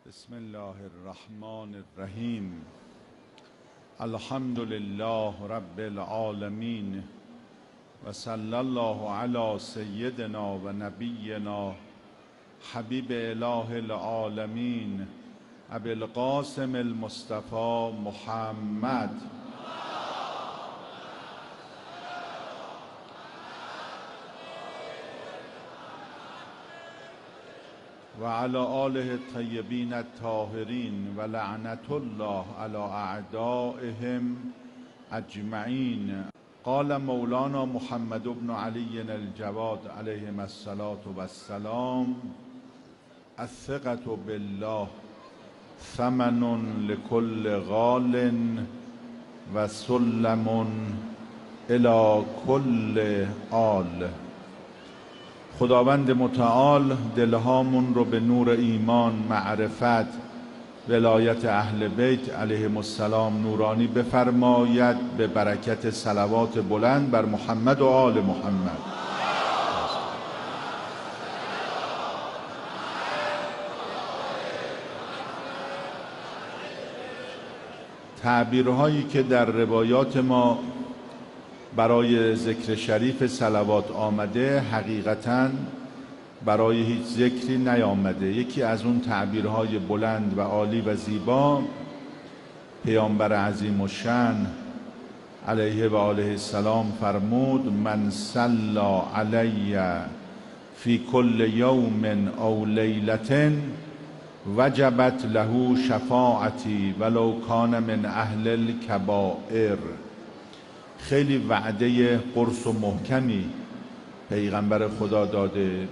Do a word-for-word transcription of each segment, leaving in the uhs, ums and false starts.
بسم الله الرحمن الرحیم. الحمد لله رب العالمین و صلی الله علی سیدنا و نبینا حبیب اله العالمین ابی القاسم المصطفى محمد و علی آله الطیبین الطاهرین و لعنت الله علی اعدائهم اجمعین. قال مولانا محمد بن علی الجواد علیهم الصلاة والسلام: الثقة بالله ثمن لكل غال و سلم الی کل آل. خداوند متعال دلهامون رو به نور ایمان، معرفت، ولایت اهل بیت علیهم السلام نورانی بفرماید به برکت صلوات بلند بر محمد و آل محمد. تعبیرهایی که در روایات ما برای ذکر شریف صلوات آمده حقیقتاً برای هیچ ذکری نیامده. یکی از اون تعبیرهای بلند و عالی و زیبا پیامبر عظیم الشأن علیه و آله السلام فرمود: من صلی علی فی کل یوم او لیلة وجبت له شفاعتی ولو کان من اهل الکبائر. خیلی وعده قرص و محکمی پیغمبر خدا داده.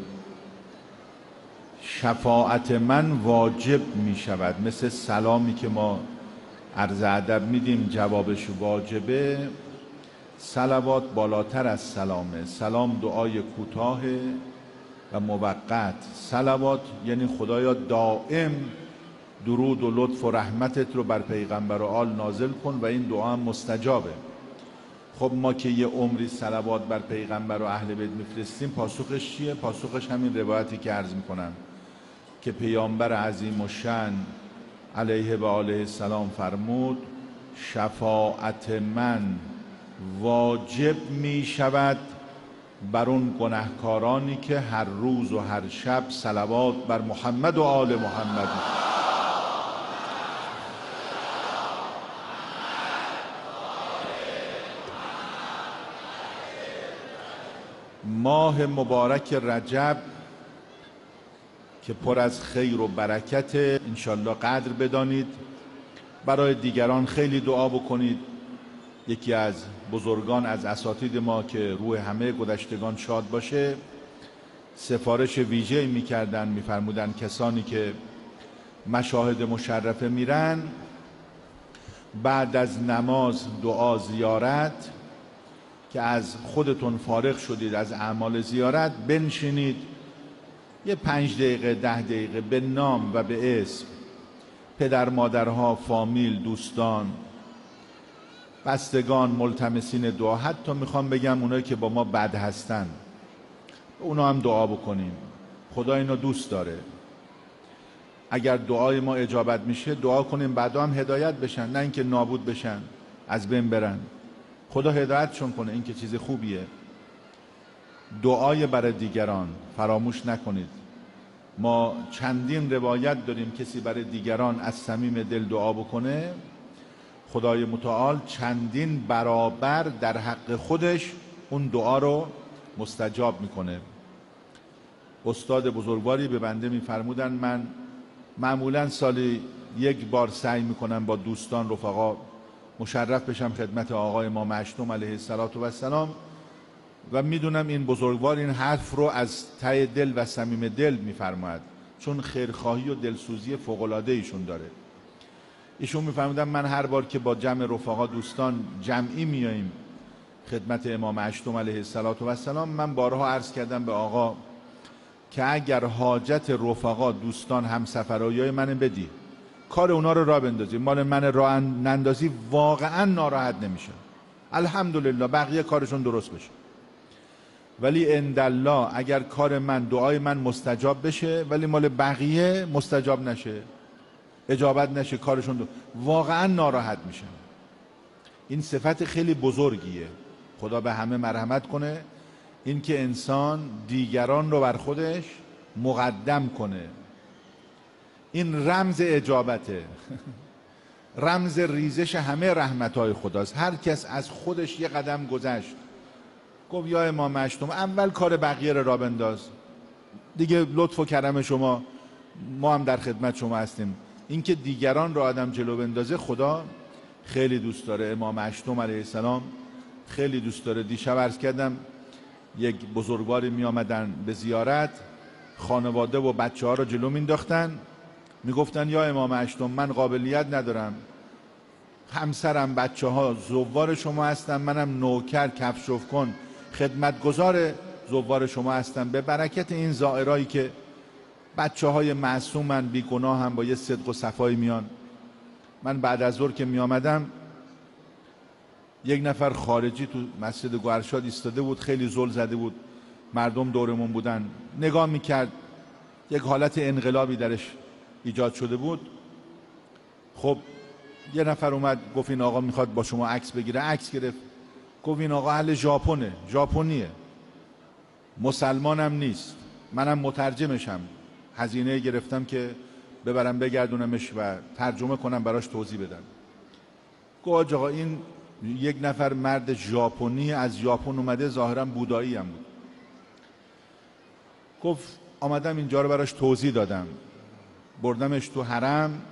شفاعت من واجب می شود، مثل سلامی که ما عرض ادب میدیم جوابش واجبه. صلوات بالاتر از سلامه. سلام دعای کوتاه و موقت. صلوات یعنی خدایا دائم درود و لطف و رحمتت رو بر پیغمبر و آل نازل کن و این دعا هم مستجابه. خب ما که یه عمری صلوات بر پیغمبر و اهل بیت میفرستیم، پاسخش چیه؟ پاسخش همین روایتی که عرض میکنم که پیامبر عظیم الشأن علیه و آله السلام فرمود: شفاعت من واجب می شود بر اون گناهکارانی که هر روز و هر شب صلوات بر محمد و آل محمد. ماه مبارک رجب که پر از خیر و برکت، انشالله قدر بدانید. برای دیگران خیلی دعا بکنید. یکی از بزرگان از اساتید ما که روح همه گذشتگان شاد باشه، سفارش ویژه میکردن، میفرمودن کسانی که مشاهد مشرفه میرن بعد از نماز دعا زیارت که از خودتون فارغ شدید از اعمال زیارت، بنشینید یه پنج دقیقه ده دقیقه به نام و به اسم پدر مادرها، فامیل، دوستان، بستگان، ملتمسین دعا، حتی میخوام بگم اونایی که با ما بد هستن اونا هم دعا بکنیم. خدا اینو دوست داره. اگر دعای ما اجابت میشه دعا کنیم بعدا هم هدایت بشن، نه اینکه نابود بشن، از بین برن. خدا هدایتشون کنه، این که چیز خوبیه. دعای برای دیگران فراموش نکنید. ما چندین روایت داریم کسی برای دیگران از صمیم دل دعا بکنه، خدای متعال چندین برابر در حق خودش اون دعا رو مستجاب میکنه. استاد بزرگواری به بنده میفرمودن من معمولا سالی یک بار سعی میکنم با دوستان رفقا مشرف بشم خدمت آقای امام اشتم علیه السلام و میدونم این بزرگوار این حرف رو از ته دل و صمیم دل میفرماید، چون خیرخواهی و دلسوزی فوق‌العاده ایشون داره. ایشون میفرمودن من هر بار که با جمع رفقا دوستان جمعی میاییم خدمت امام اشتم علیه السلام، من بارها عرض کردم به آقا که اگر حاجت رفقا دوستان همسفرایای من بدی، کار اونا رو راه بندازی، مال من راه نندازی، واقعا ناراحت نمیشه. الحمدلله بقیه کارشون درست بشه. ولی عندالله اگر کار من، دعای من مستجاب بشه ولی مال بقیه مستجاب نشه، اجابت نشه کارشون دو. واقعا ناراحت میشن. این صفت خیلی بزرگیه. خدا به همه مرحمت کنه. این که انسان دیگران رو بر خودش مقدم کنه، این رمز اجابته. رمز ریزش همه رحمتهای خداست. هر کس از خودش یه قدم گذشت، گفت یا امام هشتم اول کار بقیه را بنداز دیگه، لطف و کرم شما، ما هم در خدمت شما هستیم. اینکه دیگران را آدم جلو بندازه خدا خیلی دوست داره. امام هشتم علیه السلام خیلی دوست داره. دیشب عرض کردم یک بزرگواری می آمدن به زیارت، خانواده و بچه ها را جلو مینداختن، میگفتن یا امام هشتم من قابلیت ندارم، همسرم بچه ها زوار شما هستن، منم نوکر کفشوف کن خدمتگزار زوار شما هستم، به برکت این زائرایی که بچه های معصومن بی گناه هم با یه صدق و صفایی میان. من بعد از ظهر که می آمدم یک نفر خارجی تو مسجد گوهرشاد ایستاده بود، خیلی زل زده بود، مردم دورمون بودن، نگاه میکرد، یک حالت انقلابی درش ایجاد شده بود. خب یه نفر اومد گفت این آقا میخواد با شما عکس بگیره، عکس گرفت. گفت این آقا اهل ژاپنه، ژاپنیه، مسلمانم نیست، منم مترجمشم، هزینه گرفتم که ببرم بگردونمش و ترجمه کنم براش توضیح بدم. گفت آقا این یک نفر مرد ژاپنی از ژاپن اومده، ظاهرا بودایی هم بود. گفت آمدم اینجا رو براش توضیح دادم، بردمش تو حرم.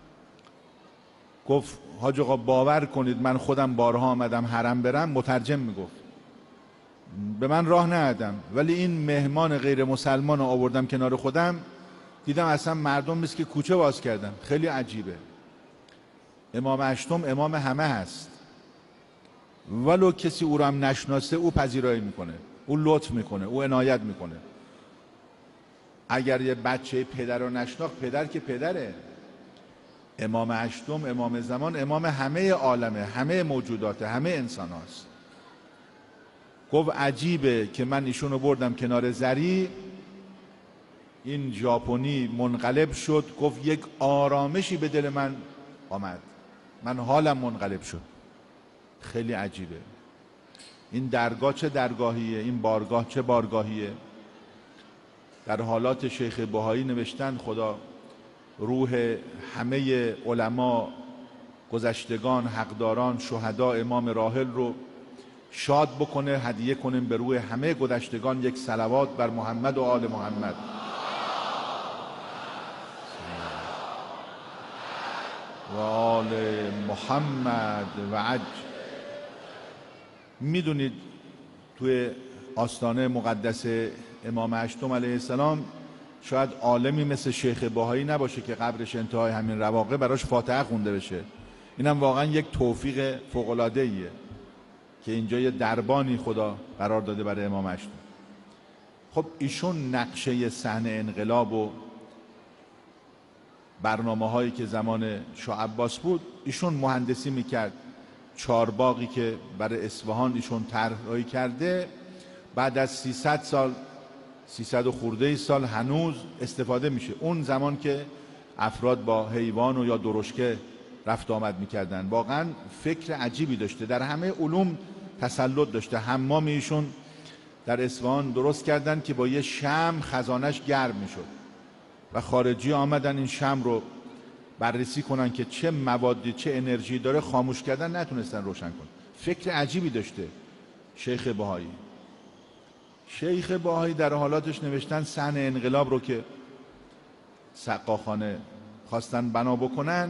گفت حاج آقا باور کنید من خودم بارها آمدم حرم برم، مترجم میگفت به من راه ندادم، ولی این مهمان غیر مسلمان رو آوردم کنار خودم، دیدم اصلا مردم مثل که کوچه باز کردن. خیلی عجیبه. امام هشتم امام همه هست، ولو کسی او رو هم نشناسه او پذیرایی میکنه، او لطف میکنه، او عنایت میکنه. اگر یه بچه پدر رو نشناخت، پدر که پدره. امام هشتم امام زمان امام همه عالمه، همه موجودات، همه انسان هاست. گفت عجیبه که من ایشون رو بردم کنار زری، این ژاپنی منقلب شد. گفت یک آرامشی به دل من آمد، من حالم منقلب شد. خیلی عجیبه. این درگاه چه درگاهیه، این بارگاه چه بارگاهیه. در حالات شیخ بهایی نوشتن خدا روح همه علما، گذشتگان، حقداران، شهدا، امام راحل رو شاد بکنه، هدیه کنیم به روح همه گذشتگان یک صلوات بر محمد و آل محمد. و آل محمد و عج. میدونید توی آستانه مقدس امام هشتم علیه السلام شاید عالمی مثل شیخ بهایی نباشه که قبرش انتهای همین رواقع براش فاتحه خونده بشه. اینم واقعا یک توفیق فوق‌العاده‌ایه که اینجا یه دربانی خدا قرار داده برای امام هشتم. خب ایشون نقشه صحنه انقلاب و برنامه هایی که زمان شاه عباس بود ایشون مهندسی میکرد. چارباغی که برای اصفهان ایشون طرحی کرده، بعد از سیصد سال، سیصد و خورده سال هنوز استفاده میشه. اون زمان که افراد با حیوان و یا درشکه رفت آمد میکردن. واقعا فکر عجیبی داشته، در همه علوم تسلط داشته. حمام ایشون در اصفهان درست کردن که با یه شمع خزانش گرم میشد و خارجی آمدن این شمع رو بررسی کنن که چه موادی چه انرژی داره، خاموش کردن، نتونستن روشن کنن. فکر عجیبی داشته شیخ بهایی. شیخ بهایی در حالاتش نوشتن صحنه انقلاب رو که سقاخانه خواستن بنا بکنن،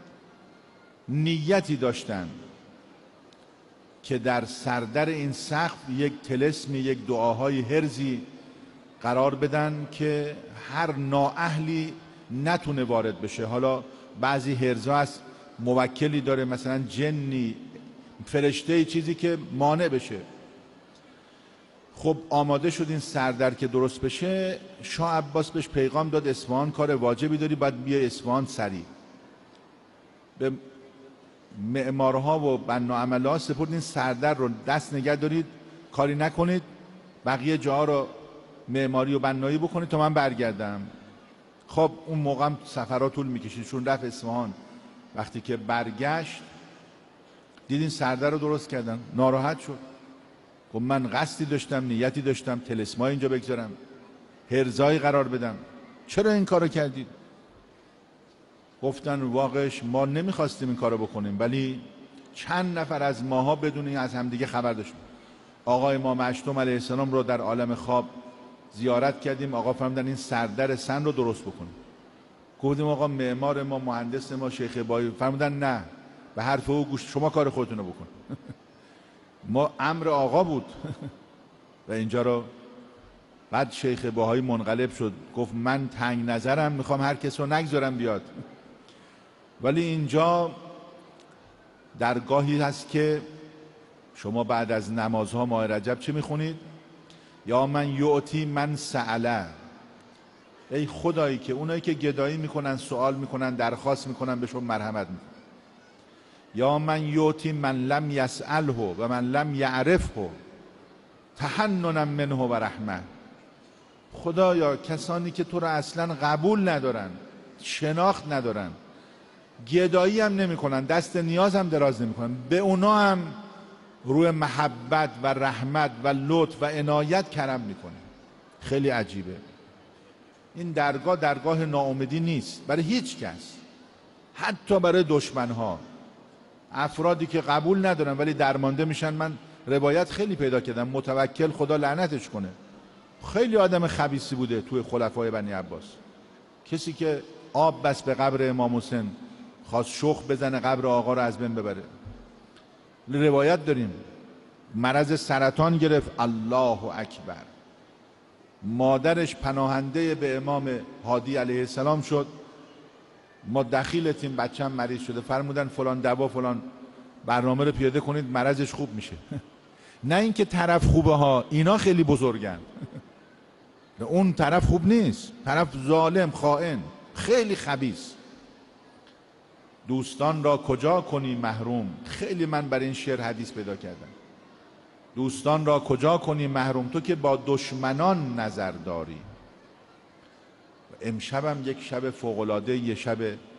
نیتی داشتن که در سردر این سقف یک طلسمی، یک دعاهای هرزی قرار بدن که هر نااهلی نتونه وارد بشه. حالا بعضی هرزها هست موکلی داره، مثلا جنی، فرشته، چیزی که مانع بشه. خب آماده شد این سردر که درست بشه. شاه عباس بهش پیغام داد اصفهان کار واجبی داری، باید بیا اصفهان سریع. به معمارها و بنا عملها سپرد این سردر رو دست نگه دارید، کاری نکنید، بقیه جاها رو معماری و بنایی بکنید تا من برگردم. خب اون موقع هم سفرها طول میکشید. چون رفت اصفهان، وقتی که برگشت دیدین سرده رو درست کردن، ناراحت شد. گفت من قصدی داشتم، نیتی داشتم طلسمای اینجا بگذارم، هرزایی قرار بدم، چرا این کارو کردید؟ گفتن واقعش ما نمیخواستیم این کارو بکنیم، ولی چند نفر از ماها بدون این از همدیگه خبر داشتیم. آقا امام هشتم علیه السلام رو در عالم خواب زیارت کردیم، آقا فرمودن این سردر سن رو درست بکنیم. گفتیم آقا معمار ما، مهندس ما شیخ بایی، فرمودن نه، به حرف او گوش، شما کار خودتون رو بکن. ما امر آقا بود. و اینجا رو بعد شیخ بهایی منقلب شد، گفت من تنگ نظرم، میخوام هر کس رو نگذارم بیاد. ولی اینجا درگاهی هست که شما بعد از نمازها ماه رجب چی میخونید؟ یا من یعطی من سأله، ای خدایی که اونایی که گدایی میکنن، سوال میکنن، درخواست میکنن، بهشون مرحمت میکنن. یا من یعطی من لم یسأله و من لم یعرفه تحننا منه و رحمه. خدایا کسانی که تو رو اصلا قبول ندارن، شناخت ندارن، گدایی هم نمی کنن، دست نیاز هم دراز نمی کنن، به اونا هم روی محبت و رحمت و لطف و عنایت کرم میکنه. خیلی عجیبه. این درگاه درگاه ناامیدی نیست برای هیچ کس، حتی برای دشمنها، افرادی که قبول ندارن ولی درمانده میشن. من روایت خیلی پیدا کردم، متوکل خدا لعنتش کنه، خیلی آدم خبیثی بوده توی خلفای بنی عباس. کسی که آب بس به قبر امام حسین، خواست شخ بزنه قبر آقا رو از بین ببره. روایت داریم مرض سرطان گرفت، الله اکبر، مادرش پناهنده به امام هادی علیه السلام شد. ما دخیلتیم، بچه‌م مریض شده، فرمودن فلان دوا فلان برنامه رو پیاده کنید مرضش خوب میشه. نه اینکه طرف خوبه ها، اینا خیلی بزرگن. اون طرف خوب نیست، طرف ظالم، خائن، خیلی خبیث. دوستان را کجا کنی محروم، خیلی من برای این شعر حدیث پیدا کردم. دوستان را کجا کنی محروم، تو که با دشمنان نظر داری. امشبم یک شب فوق‌العاده، یک شب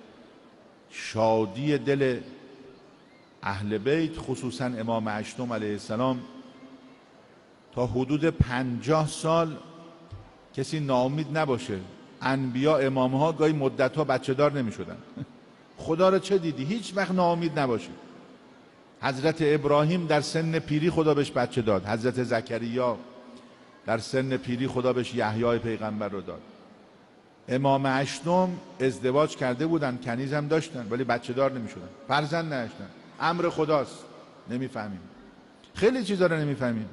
شادی دل اهل بیت، خصوصا امام هشتم علیه السلام. تا حدود پنجاه سال کسی ناامید نباشه. انبیا، امامها گاهی مدتها بچه دار نمی شدن. خدا رو چه دیدی؟ هیچ وقت ناامید نباشه. حضرت ابراهیم در سن پیری خدا بهش بچه داد، حضرت زکریا در سن پیری خدا بهش یحیی پیغمبر رو داد. امام هشتم ازدواج کرده بودن، کنیز هم داشتن، ولی بچه دار نمی شدن، فرزند نداشتن. امر خداست، نمیفهمیم، خیلی چیزا رو نمیفهمیم.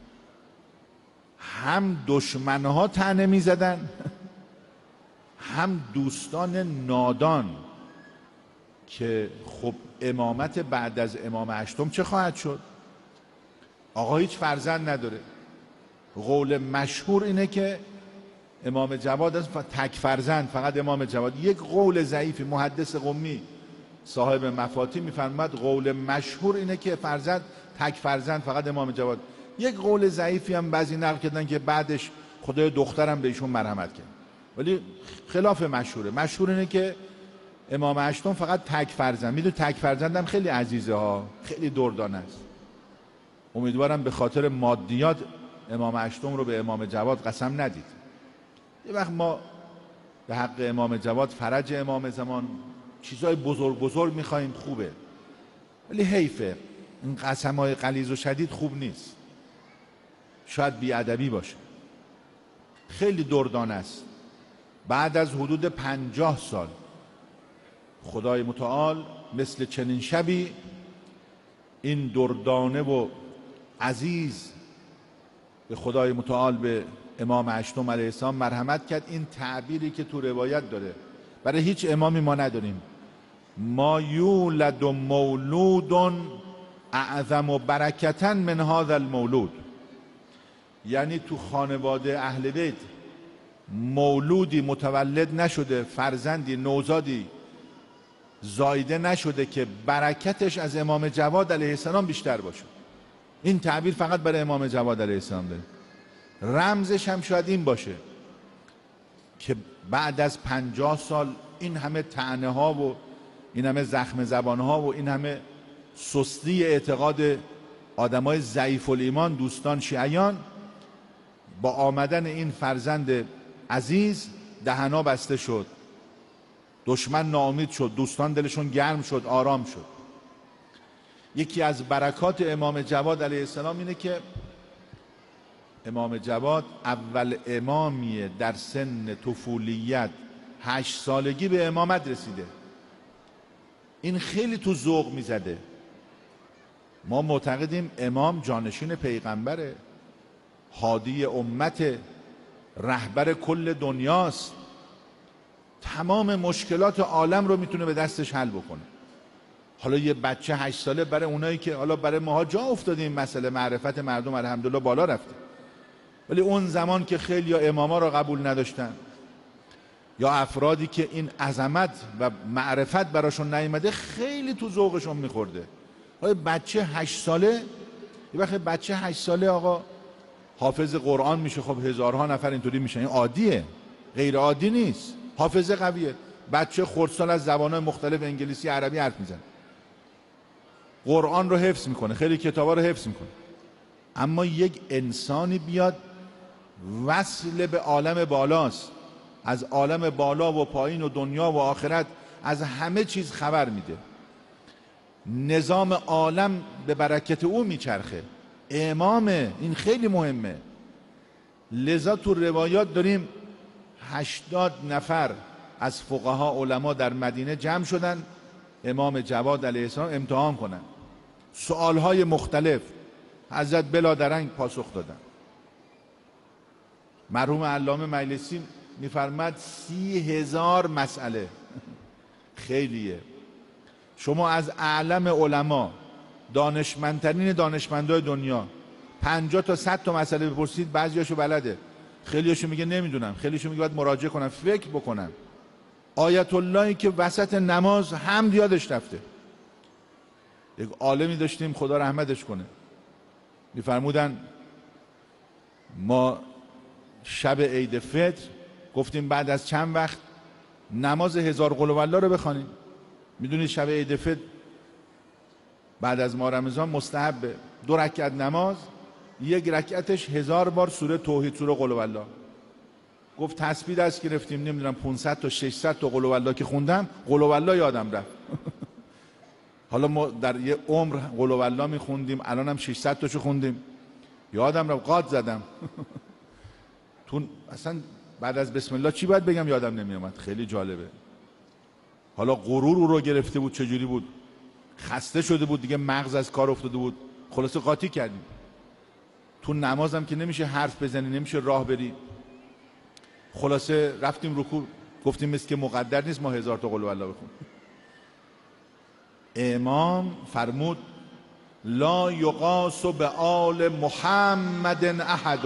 هم دشمنها طعنه میزدن، هم دوستان نادان که خب امامت بعد از امام هشتم چه خواهد شد؟ آقا هیچ فرزند نداره. قول مشهور اینه که امام جواد از تک فرزند، فقط امام جواد. یک قول ضعیفی، محدث قمی صاحب مفاتیح میفرماد قول مشهور اینه که فرزند، تک فرزند، فقط امام جواد. یک قول ضعیفی هم بعضی نقل کردن که بعدش خدای دخترم به ایشون مرحمت کرد، ولی خلاف مشهوره. مشهور اینه که امام هشتم فقط تک فرزند. میدونی تک فرزندم خیلی عزیزه ها، خیلی دردانه است. امیدوارم به خاطر مادیات امام هشتم رو به امام جواد قسم ندید. یه وقت ما به حق امام جواد، فرج امام زمان، چیزای بزرگ بزرگ میخواییم، خوبه، ولی حیفه این قسمای غلیظ و شدید خوب نیست، شاید بیادبی باشه. خیلی دردانه است. بعد از حدود پنجاه سال خدای متعال مثل چنین شبی این دردانه و عزیز به خدای متعال به امام هشتم علیه السلام مرحمت کرد. این تعبیری که تو روایت داره برای هیچ امامی ما نداریم، ما یولد مولود اعظم برکتا من هذا المولود. یعنی تو خانواده اهل بیت مولودی متولد نشده، فرزندی، نوزادی زایده نشده که برکتش از امام جواد علیه السلام بیشتر باشه. این تعبیر فقط برای امام جواد علیه السلام داره. رمزش هم شاید این باشه. که بعد از پنجاه سال این همه طعنه ها و این همه زخم زبان ها و این همه سستی اعتقاد آدمای ضعیف الایمان دوستان شیعیان، با آمدن این فرزند عزیز دهنا بسته شد، دشمن ناامید شد، دوستان دلشون گرم شد، آرام شد. یکی از برکات امام جواد علیه السلام اینه که امام جواد اول امامیه در سن طفولیت هشت سالگی به امامت رسیده. این خیلی تو ذوق میزده. ما معتقدیم امام جانشین پیغمبره، هادی امت، رهبر کل دنیاست، تمام مشکلات عالم رو میتونه به دستش حل بکنه. حالا یه بچه هشت ساله، برای اونایی که حالا برای ماها جا افتاده این مسئله، معرفت مردم الحمدلله بالا رفته، ولی اون زمان که خیلی یا اماما رو قبول نداشتن یا افرادی که این عظمت و معرفت براشون نیامده خیلی تو ذوقشون میخورده. حالا بچه هشت ساله، یه وقت بچه هشت ساله آقا حافظ قرآن میشه، خب هزارها نفر اینطوری میشن، این عادیه، غیر عادی نیست. حافظه قویه، بچه خردسال از زبانهای مختلف انگلیسی عربی حرف میزنه، قرآن رو حفظ میکنه، خیلی کتابا رو حفظ میکنه. اما یک انسانی بیاد وصل به عالم بالاست، از عالم بالا و پایین و دنیا و آخرت از همه چیز خبر میده، نظام عالم به برکت او میچرخه، امامه، این خیلی مهمه. لذا تو روایات داریم هشتاد نفر از فقها علما در مدینه جمع شدن امام جواد علیه السلام امتحان کنن، سوالهای مختلف. حضرت بلادرنگ پاسخ دادن. مرحوم علامه مجلسی میفرماد سی هزار مسئله خیلیه. شما از اعلم علما، دانشمندترین دانشمندای دنیا، پنجاه تا صد تا مسئله بپرسید، بعضیاشو بلده، خیلیاشو میگه نمیدونم، خیلیاشو میگه باید مراجعه کنم، فکر بکنم. آیت اللهی که وسط نماز حمد یادش رفته. یک عالمی داشتیم خدا رحمتش کنه، میفرمودن ما شب عید فطر گفتیم بعد از چند وقت نماز هزار قل هوالله رو بخوانیم. میدونید شب عید فطر بعد از ماه رمضان مستحبه، دو رکعت نماز، یک رکعتش هزار بار سوره توحید، سوره قل هوالله. گفت تسبیح دست گرفتیم، نمیدونم پانصد تا ششصد تا قل هوالله که خوندم، قل هوالله یادم رفت. حالا ما در یه عمر قل هوالله میخوندیم، الانم ششصد تاشو خوندیم، یادم رفت، قاد زدم. تو اصلا بعد از بسم الله چی باید بگم یادم نمیومد. خیلی جالبه. حالا غرور او رو گرفته بود، چجوری بود، خسته شده بود دیگه، مغز از کار افتاده بود، خلاصه قاطی کردیم. تو نمازم که نمیشه حرف بزنی، نمیشه راه بری، خلاصه رفتیم رکوع، گفتیم مثل که مقدر نیست ما هزار تا قل هوالله بخونیم. امام فرمود لا یقاس به آل محمد احد.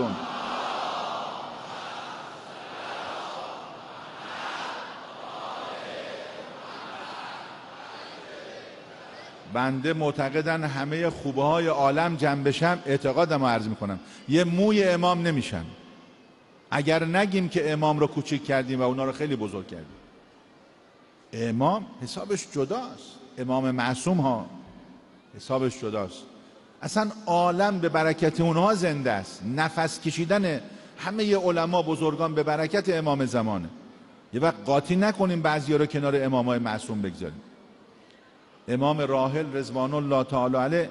بنده معتقدن همه خوبه های عالم جمع بشم، اعتقادم رو عرض میکنم، یه موی امام نمیشن. اگر نگیم که امام رو کوچیک کردیم و اونا رو خیلی بزرگ کردیم. امام حسابش جداست، امام معصوم ها حسابش جداست. اصلا عالم به برکت اونها زنده است. نفس کشیدن همه علما بزرگان به برکت امام زمانه. یه وقت قاطی نکنیم بعضیا رو کنار امامای معصوم بگذاریم. امام راحل رضوان الله تعالی علیه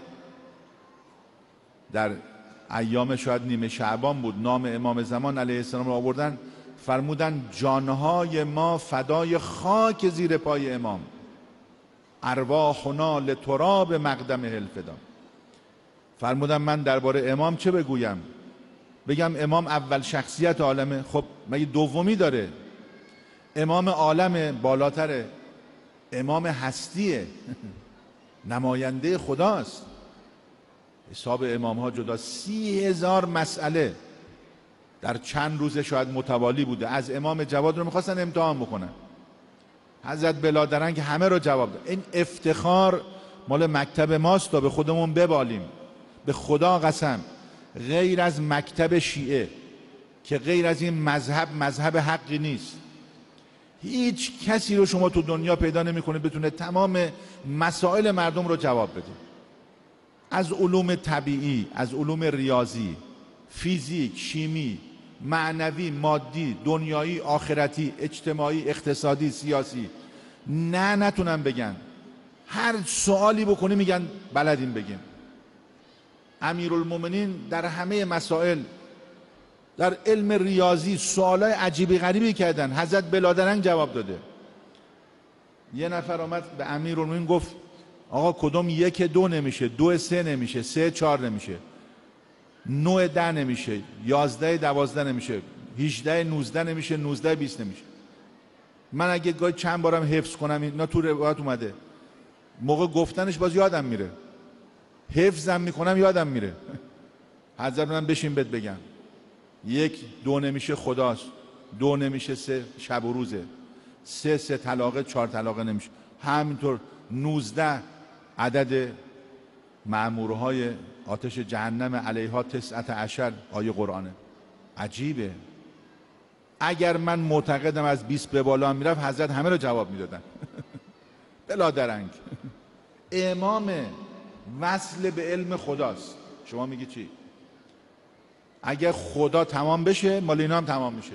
در ایام شاید نیمه شعبان بود، نام امام زمان علیه السلام رو آوردن، فرمودن جانهای ما فدای خاک زیر پای امام، ارواحنا لتراب مقدمه الفدا. فرمودن من درباره امام چه بگویم؟ بگم امام اول شخصیت عالمه؟ خب مگه دومی داره؟ امام عالم بالاتره، امام هستیه، نماینده خداست. حساب امام ها جدا. سی هزار مسئله در چند روزه شاید متوالی بوده. از امام جواد رو میخواستن امتحان بکنن، حضرت بلادرنگ همه رو جواب داد. این افتخار مال مکتب ماست تا به خودمون ببالیم. به خدا قسم غیر از مکتب شیعه که غیر از این مذهب مذهب حقی نیست. هیچ کسی رو شما تو دنیا پیدا نمی‌کنید بتونه تمام مسائل مردم رو جواب بده. از علوم طبیعی، از علوم ریاضی، فیزیک، شیمی، معنوی، مادی، دنیایی، آخرتی، اجتماعی، اقتصادی، سیاسی، نه نتونن بگن. هر سوالی بکنی میگن بلدیم بگیم. امیرالمومنین در همه مسائل، در علم ریاضی سوالای عجیبی غریبی کردن، حضرت بلادرنگ جواب داده. یه نفر آمد به امیرالمومنین گفت آقا کدوم یک دو نمیشه، دو سه نمیشه، سه چهار نمیشه، نه ده نمیشه، یازده دوازده نمیشه، هجده نوزده نمیشه، نوزده بیست نمیشه. من اگه گاهی چند بارم حفظ کنم اینا تو روایت اومده، موقع گفتنش باز یادم میره، حفظم میکنم یادم میره. حضرت من بشین بهت بگم، یک دو نمیشه خداست، دو نمیشه سه شب و روزه، سه سه طلاقه، چهار طلاقه نمیشه، همینطور نوزده عدد مأمورهای آتش جهنم علیها تسعت عشر آیه قرآنه. عجیبه. اگر من معتقدم از بیست به بالا هم میرفت حضرت همه رو جواب میدادن. بلا درنگ. امام وصل به علم خداست. شما میگی چی؟ اگر خدا تمام بشه مال اینا هم تمام میشه.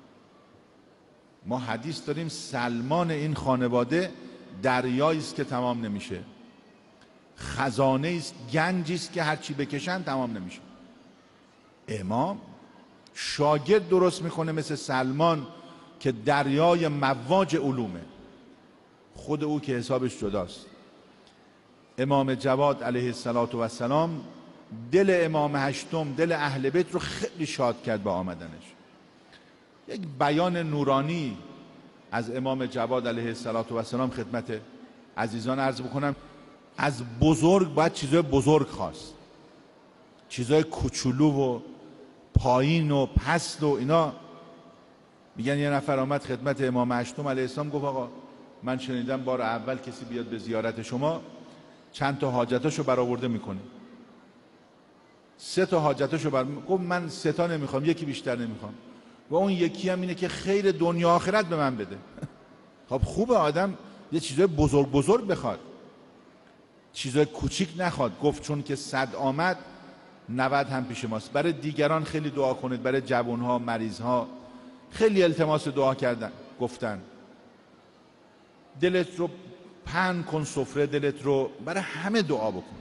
ما حدیث داریم سلمان این خانواده دریایی است که تمام نمیشه، خزانه است، گنجی است که هرچی بکشن تمام نمیشه. امام شاگرد درست میکنه مثل سلمان که دریای مواج علومه، خود او که حسابش جداست. امام جواد علیه السلام دل امام هشتم، دل اهل بیت رو خیلی شاد کرد با آمدنش. یک بیان نورانی از امام جواد علیه السلام خدمت عزیزان عرض بکنم. از بزرگ باید چیزای بزرگ خواست، چیزای کوچولو و پایین و پست و اینا. میگن یه نفر آمد خدمت امام هشتم علیه السلام گفت آقا من شنیدم بار اول کسی بیاد به زیارت شما چند تا حاجتاشو برآورده میکنه. سه تا حاجتاشو بر گفت من سه تا نمیخوام، یکی بیشتر نمیخوام، و اون یکی هم اینه که خیر دنیا آخرت به من بده. خب خوبه آدم یه چیزای بزرگ بزرگ بخواد، چیزای کوچیک نخواد. گفت چون که صد آمد نود هم پیش ماست. برای دیگران خیلی دعا کنید، برای جوانها، مریضها خیلی التماس دعا کردن، گفتن دلت رو پهن کن، سفره دلت رو برای همه دعا بکن.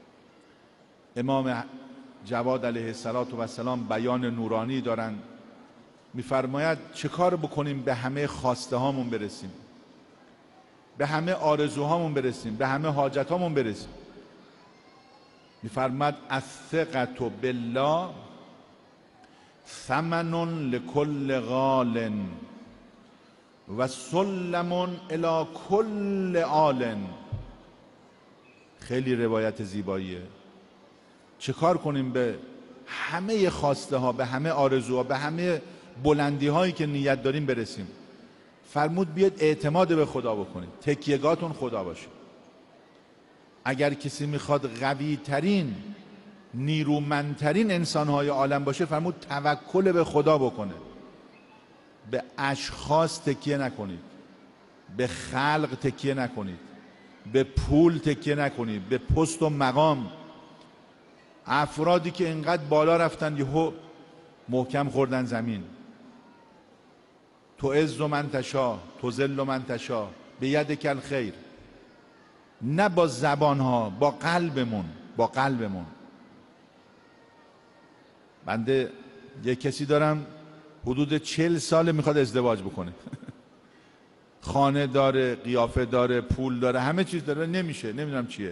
امام جواد علیه السلام بیان نورانی دارن، میفرماید چه کار بکنیم به همه خواسته هامون برسیم، به همه آرزوهامون برسیم، به همه حاجتامون برسیم. میفرماید الثقة بالله ثمن لكل غال و سلم الی کل آل. خیلی روایت زیباییه. چه کار کنیم به همه خواسته ها، به همه آرزوها، به همه بلندی هایی که نیت داریم برسیم. فرمود بیاد اعتماد به خدا بکنید، تکیهگاهتون خدا باشه. اگر کسی میخواد قوی ترین، نیرومندترین انسانهای عالم باشه، فرمود توکل به خدا بکنه. به اشخاص تکیه نکنید، به خلق تکیه نکنید، به پول تکیه نکنید، به پست و مقام. افرادی که اینقدر بالا رفتن یهو محکم خوردن زمین. تو عز من تشا، تو ذل من تشا، به یدک الخیر. نه با زبانها، با قلبمون، با قلبمون. بنده یک کسی دارم حدود چل سال میخواد ازدواج بکنه. خانه داره، قیافه داره، پول داره، همه چیز داره، نمیشه. نمیدونم چیه.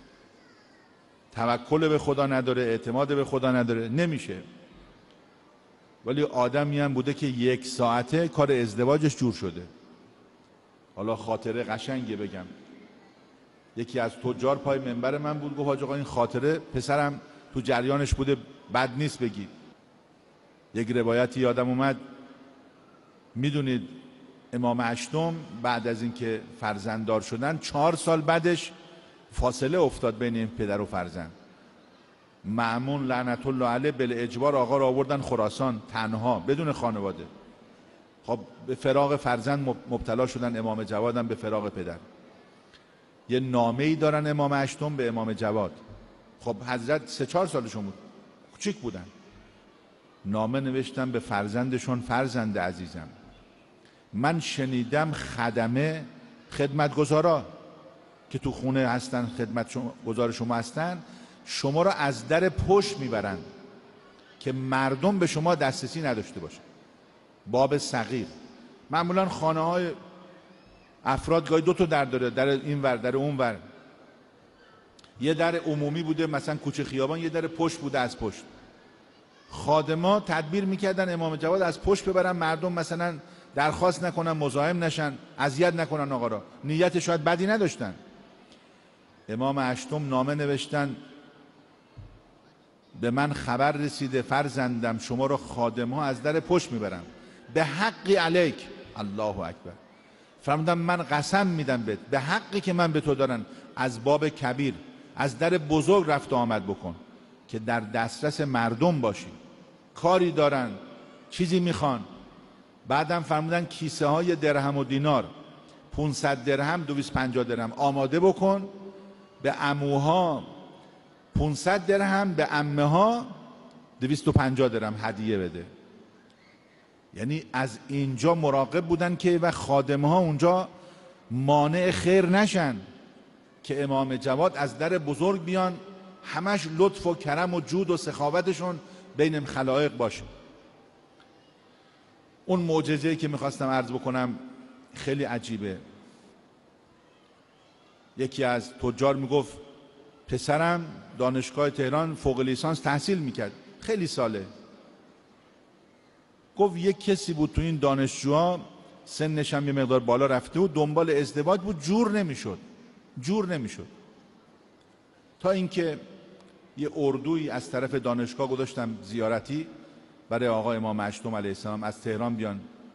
توکل به خدا نداره، اعتماد به خدا نداره، نمیشه. ولی آدمی هم بوده که یک ساعته کار ازدواجش جور شده. حالا خاطره قشنگه بگم. یکی از تجار پای منبر من بود، گفت حاج آقا این خاطره پسرم تو جریانش بوده، بد نیست بگی. یک روایتی یادم اومد، میدونید امام هشتم بعد از اینکه فرزنددار شدن چهار سال بعدش فاصله افتاد بین این پدر و فرزند. مأمون لعنت الله علیه بالاجبار آقا رو آوردن خراسان تنها بدون خانواده. خب به فراق فرزند مبتلا شدن. امام جواد هم به فراق پدر. یه نامه‌ای دارن امام هشتم به امام جواد. خب حضرت سه چهار سالشون بود، کوچیک بودن. نامه نوشتن به فرزندشون: فرزند عزیزم، من شنیدم خدمه خدمتگزارا که تو خونه هستن، خدمت شما گزار شما هستن، شما را از در پشت میبرن که مردم به شما دسترسی نداشته باشه. باب صغیر. معمولا خانه های افراد گاهی دو تا در داره، در این ور در اون ور. یه در عمومی بوده مثلا کوچه خیابان، یه در پشت بوده از پشت. خادما تدبیر میکردن امام جواد از پشت ببرن، مردم مثلا درخواست نکنن، مزاحم نشن، اذیت نکنن آقا را. نیت شاید بدی نداشتن. امام هشتم نامه نوشتن: به من خبر رسیده فرزندم شما رو خادم‌ها از در پشت میبرن، به حقی علیک. الله اکبر. فرمودن من قسم میدم بهت، به حقی که من به تو دارن، از باب کبیر، از در بزرگ رفت آمد بکن که در دسترس مردم باشی. کاری دارن، چیزی میخوان. بعدم فرمودن کیسه های درهم و دینار، پانصد درهم، دویست و پنجاه درهم آماده بکن، به عموها پانصد درهم، به عمه ها دویست و پنجاه درهم هدیه بده. یعنی از اینجا مراقب بودن که و خادمه ها اونجا مانع خیر نشن، که امام جواد از در بزرگ بیان، همش لطف و کرم و جود و سخاوتشون بین خلایق باشه. اون معجزه‌ای که میخواستم عرض بکنم خیلی عجیبه. یکی از تجار میگفت پسرم دانشگاه تهران فوق لیسانس تحصیل میکرد، خیلی ساله. گفت یک کسی بود تو این دانشجوها، سنش هم یه مقدار بالا رفته بود، دنبال ازدواج بود، جور نمیشد جور نمیشد تا اینکه یه اردویی از طرف دانشگاه گذاشتم زیارتی برای آقا امام هشتم علیه السلام از تهران بیان.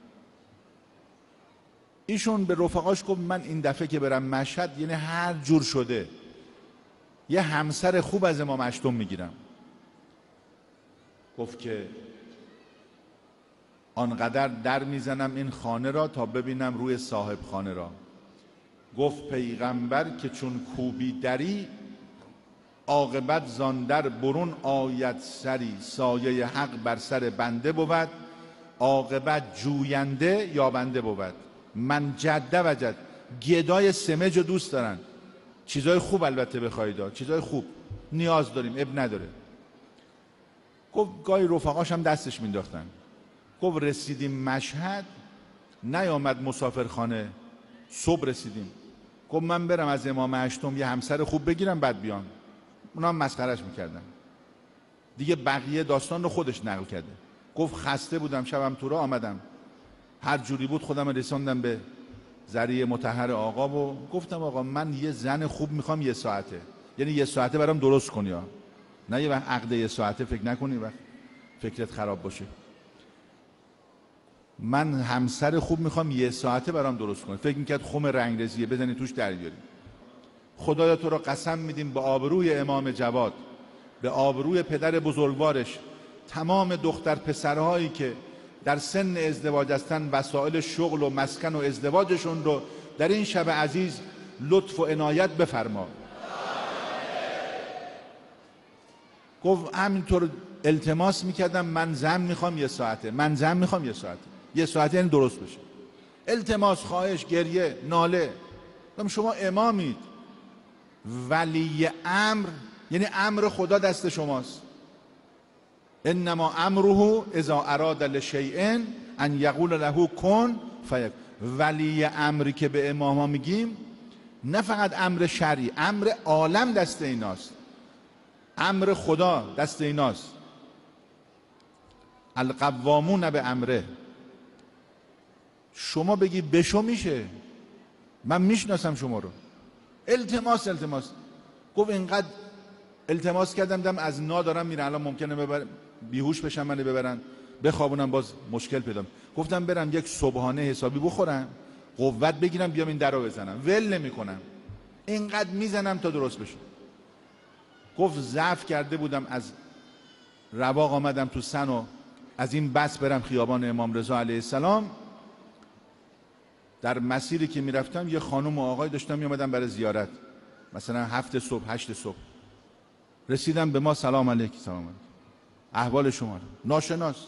ایشون به رفقاش گفت من این دفعه که برم مشهد، یعنی هر جور شده یه همسر خوب از امام هشتم میگیرم. گفت که آنقدر در میزنم این خانه را تا ببینم روی صاحب خانه را. گفت پیغمبر که چون کوبی دری، عاقبت زان در برون آید سری. سایه حق بر سر بنده بود، عاقبت جوینده یا بنده بود. من جده و جد. گدای سمج رو دوست دارن، چیزای خوب البته بخواید داد، چیزای خوب نیاز داریم، اب نداره. گفت گاهی رفقاش هم دستش مینداختن. گفت رسیدیم مشهد، نیامد مسافرخانه، صبح رسیدیم. گفت من برم از امام هشتم یه همسر خوب بگیرم بعد بیام. اونا هم مسخرش میکردن. دیگه بقیه داستان رو خودش نقل کرده. گفت خسته بودم، شبم تو راه آمدم، هر جوری بود خودم رسوندم به ذریعه مطهر آقا و گفتم آقا من یه زن خوب میخوام، یه ساعته، یعنی یه ساعته برام درست کنی ها. نه یه وقت عقد یه ساعته فکر نکنی وقت فکرت خراب باشه. من همسر خوب میخوام، یه ساعته برام درست کنی. فکر میکرد خم رنگرزیه بزنی توش در بیاری. خدایا تو رو قسم میدیم به آبروی امام جواد، به آبروی پدر بزرگوارش، تمام دختر پسرهایی که در سن ازدواج هستن، وسایل شغل و مسکن و ازدواجشون رو در این شب عزیز لطف و عنایت بفرما. گفت همینطور التماس میکردم، من زن میخوام یه ساعته، من زن میخوام یه ساعته، یه ساعته یعنی درست بشه. التماس، خواهش، گریه، ناله. گفتم شما امامید، ولی امر یعنی امر خدا دست شماست. انما امره اذا اراد لشیء ان یقول له کن فیکون. ولی امری که به امام ها میگیم نه فقط امر شرعی، امر عالم دست ایناست، امر خدا دست ایناست. القوامون به امره. شما بگی بشو میشه، من میشناسم شما رو. التماس التماس. گفت اینقدر التماس کردم دم از نا دارم میرن، الان ممکنه ببر بیهوش بشم منو ببرن بخوابونم، باز مشکل پیدا. گفتم برم یک صبحانه حسابی بخورم، قوت بگیرم، بیام این درو بزنم. ول نمیکنم، اینقدر میزنم تا درست بشه. گفت ضعف کرده بودم، از رواق آمدم تو سن و از این بس برم خیابان امام رضا علیه السلام. در مسیری که میرفتم یه خانم و آقای داشتم میامدن برای زیارت، مثلا هفت صبح هشت صبح. رسیدم به ما، سلام علیک، سلام علیک، احوال شما؟ ناشناس.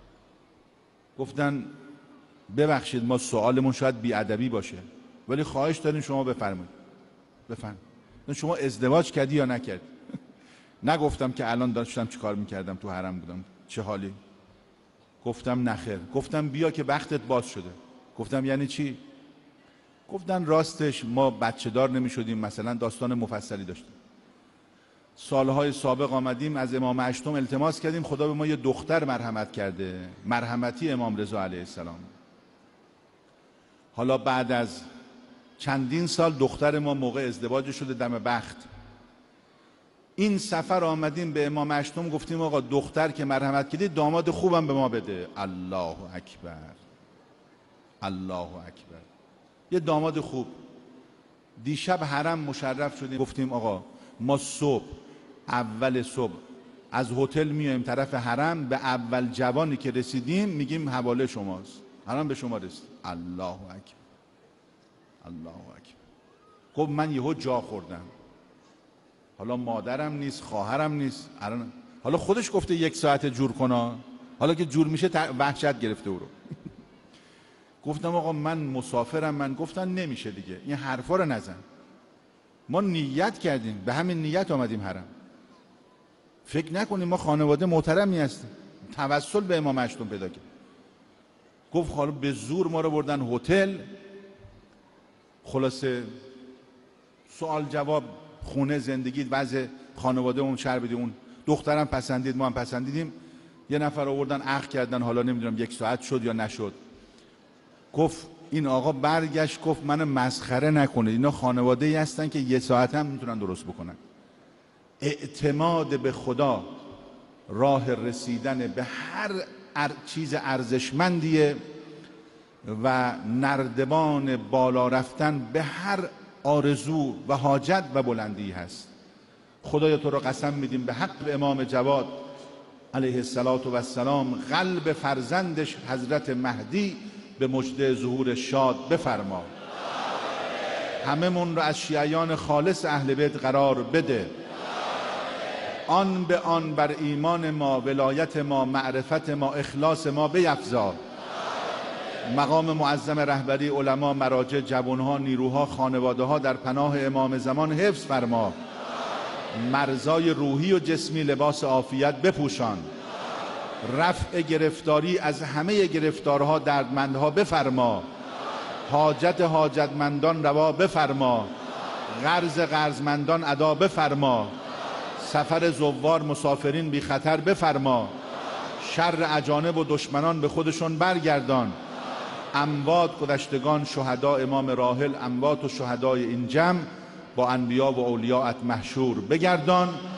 گفتن ببخشید ما سوالمون شاید بیادبی باشه ولی خواهش داریم شما بفرمایید. بفرمایید. شما ازدواج کردی یا نکردی؟ نگفتم که الان داشتم چی کار میکردم، تو حرم بودم، چه حالی؟ گفتم نخیر. گفتم بیا که وقتت باز شده. گفتم یعنی چی؟ گفتن راستش ما بچه دار نمی شدیم، مثلا داستان مفصلی داشتیم. سالهای سابق آمدیم از امام هشتم التماس کردیم، خدا به ما یه دختر مرحمت کرده، مرحمتی امام رضا علیه السلام. حالا بعد از چندین سال دختر ما موقع ازدواج شده، دم بخت. این سفر آمدیم به امام هشتم گفتیم آقا دختر که مرحمت کردی داماد خوبم به ما بده. الله اکبر، الله اکبر، یه داماد خوب. دیشب حرم مشرف شدیم، گفتیم آقا ما صبح، اول صبح از هتل میایم طرف حرم، به اول جوانی که رسیدیم میگیم حواله شماست، حرم به شما رسید. الله اکبر، الله اکبر. خب من یهو جا خوردم، حالا مادرم نیست، خواهرم نیست، حالا خودش گفته یک ساعت جور کنا، حالا که جور میشه وحشت گرفته او رو. گفتم آقا من مسافرم. من گفتن نمیشه دیگه، این حرفا رو نزن، ما نیت کردیم، به همین نیت آمدیم حرم، فکر نکنیم ما خانواده محترمی هستیم. توسل به امام هشتم پیدا کرد. گفت حالا به زور ما رو بردن هتل. خلاصه سوال جواب، خونه، زندگی، وضع خانواده اون شهر بدیم. اون دخترم پسندید، ما هم پسندیدیم. یه نفر آوردن عقد کردن، حالا نمیدونم یک ساعت شد یا نشد. گفت این آقا برگشت گفت من مسخره نکنید، اینا خانواده ای هستن که یه ساعت هم میتونن درست بکنن. اعتماد به خدا راه رسیدن به هر چیز ارزشمندیه و نردبان بالا رفتن به هر آرزو و حاجت و بلندی هست. خدایا تو رو قسم میدیم به حق امام جواد علیه السلام قلب فرزندش حضرت مهدی به مژده ظهور شاد بفرما. همه من رو از شیعیان خالص اهل بیت قرار بده. آن به آن بر ایمان ما، ولایت ما، معرفت ما، اخلاص ما بیفزا. مقام معظم رهبری، علما، مراجع، جوانها، نیروها، خانواده ها در پناه امام زمان حفظ فرما. مرزای روحی و جسمی لباس عافیت بپوشان. رفع گرفتاری از همه گرفتارها دردمندها بفرما. حاجت حاجتمندان روا بفرما. قرض قرضمندان ادا بفرما. سفر زوار مسافرین بی خطر بفرما. شر اجانب و دشمنان به خودشون برگردان. اموات گذشتگان شهدا امام راحل، اموات و شهدای این جمع با انبیا و اولیاءت محشور بگردان.